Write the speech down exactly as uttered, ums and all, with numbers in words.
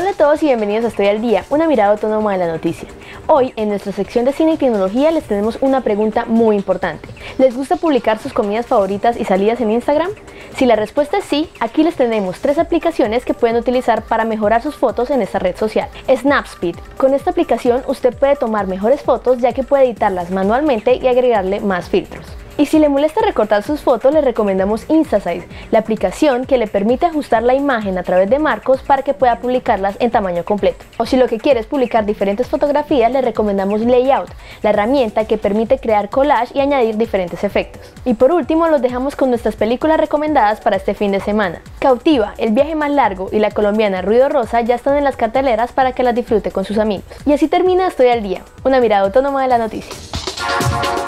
Hola a todos y bienvenidos a Estoy al Día, una mirada autónoma de la noticia. Hoy, en nuestra sección de cine y tecnología, les tenemos una pregunta muy importante. ¿Les gusta publicar sus comidas favoritas y salidas en Instagram? Si la respuesta es sí, aquí les tenemos tres aplicaciones que pueden utilizar para mejorar sus fotos en esta red social. Snapseed. Con esta aplicación usted puede tomar mejores fotos ya que puede editarlas manualmente y agregarle más filtros. Y si le molesta recortar sus fotos, le recomendamos InstaSize, la aplicación que le permite ajustar la imagen a través de marcos para que pueda publicarlas en tamaño completo. O si lo que quiere es publicar diferentes fotografías, le recomendamos Layout, la herramienta que permite crear collage y añadir diferentes efectos. Y por último, los dejamos con nuestras películas recomendadas para este fin de semana. Cautiva, El viaje más largo y la colombiana Ruido Rosa ya están en las carteleras para que las disfrute con sus amigos. Y así termina Estoy al Día, una mirada autónoma de la noticia.